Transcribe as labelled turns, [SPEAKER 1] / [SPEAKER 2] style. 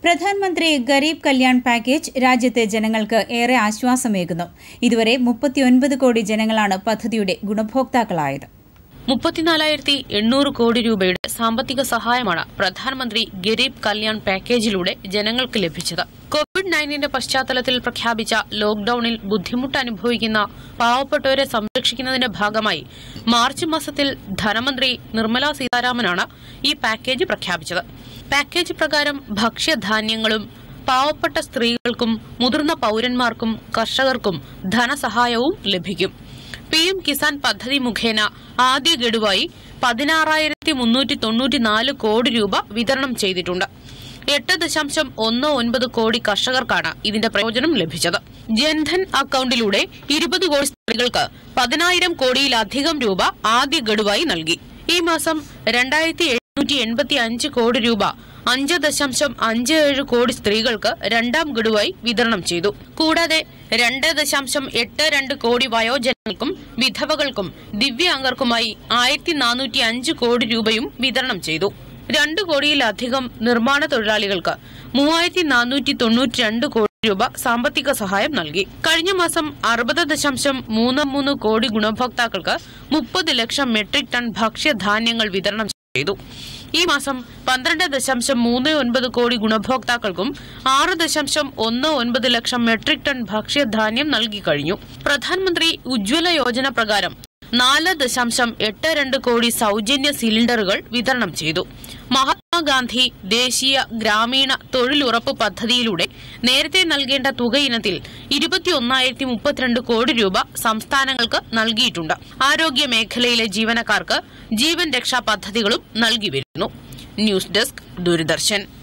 [SPEAKER 1] പ്രധാനമന്ത്രി ഗരീബ് കല്യാൺ പാക്കേജ് രാജ്യത്തെ ജനങ്ങൾക്ക് ഏറെ ആശ്വാസമേകുന്നു. ഇതുവരെ 39 കോടി ജനങ്ങളാണ് പദ്ധതിയുടെ ഗുണഭോക്താക്കളായത്.
[SPEAKER 2] 34,800 കോടി രൂപയുടെ സാമ്പത്തിക സഹായമാണ് പ്രധാനമന്ത്രി ഗരീബ് കല്യാൺ പാക്കേജിലൂടെ ജനങ്ങൾക്ക് ലഭിച്ചത്. കോവിഡ്-19 പശ്ചാത്തലത്തിൽ പ്രഖ്യാപിച്ച ലോക്ഡൌണിൽ ബുദ്ധിമുട്ട് അനുഭവിക്കുന്ന പാവപ്പെട്ടവരെ സംരക്ഷിക്കുന്നതിന്റെ ഭാഗമായി മാർച്ച് മാസത്തിൽ ധനമന്ത്രി നിർമ്മല സീതാരാമനാണ് ഈ പാക്കേജ് പ്രഖ്യാപിച്ചത്. പാക്കേജ് പ്രകാരം ഭക്ഷ്യധാന്യങ്ങളും പാവപ്പെട്ട സ്ത്രീകൾക്കും മുതിർന്ന പൌരന്മാർക്കും കർഷകർക്കും ധനസഹായവും ലഭിക്കും. PM കിസാൻ പദ്ധതി മുഖേന ആദ്യ ഗഡുവായി 16,394 കോടി രൂപ വിതരണം ചെയ്തിട്ടുണ്ട്. 8.19 കോടി കർഷകർക്കാണ് ഇതിന്റെ പ്രയോജനം ലഭിച്ചത്. ജൻധൻ അക്കൌണ്ടിലൂടെ 20 കോടി സ്ത്രീകൾക്ക് 10,000 കോടിയിലധികം രൂപ ആദ്യ ഗഡുവായി നൽകി. ഈ മാസം 2,785 കോടി രൂപ 5.57 കോടി സ്ത്രീകൾക്ക് രണ്ടാം ഗഡുവായി വിതരണം ചെയ്തു. കൂടാതെ 2.82 കോടി വയോജനങ്ങൾക്കും വിധവകൾക്കും ദിവ്യാംഗർക്കുമായി 1,405 കോടി രൂപയും വിതരണം ചെയ്തു. 2 കോടിയിലധികം നിർമ്മാണ തൊഴിലാളികൾക്ക് 3,492 കോടി രൂപ സാമ്പത്തിക സഹായം നൽകി. കഴിഞ്ഞ മാസം 60.33 കോടി ഗുണഭോക്താക്കൾക്ക് 30 ലക്ഷം മെട്രിക് ടൺ ഭക്ഷ്യധാന്യങ്ങൾ വിതരണം ചെയ്തു. ഈ മാസം 12.39 കോടി ഗുണഭോക്താക്കൾക്കും 6.19 ലക്ഷം മെട്രിക് ടൺ ഭക്ഷ്യധാന്യം നൽകി കഴിഞ്ഞു. പ്രധാനമന്ത്രി ഉജ്ജ്വല യോജന പ്രകാരം 4.82 കോടി സൌജന്യ സിലിണ്ടറുകൾ വിതരണം ചെയ്തു. മഹാത്മാഗാന്ധി ദേശീയ ഗ്രാമീണ തൊഴിലുറപ്പ് പദ്ധതിയിലൂടെ നേരത്തെ നൽകേണ്ട തുക ഇനത്തിൽ 21,032 കോടി രൂപ സംസ്ഥാനങ്ങൾക്ക് നൽകിയിട്ടുണ്ട്. ആരോഗ്യ മേഖലയിലെ ജീവനക്കാർക്ക് ജീവൻ രക്ഷാ പദ്ധതികളും നൽകി വരുന്നു. News desk, Doordarshan.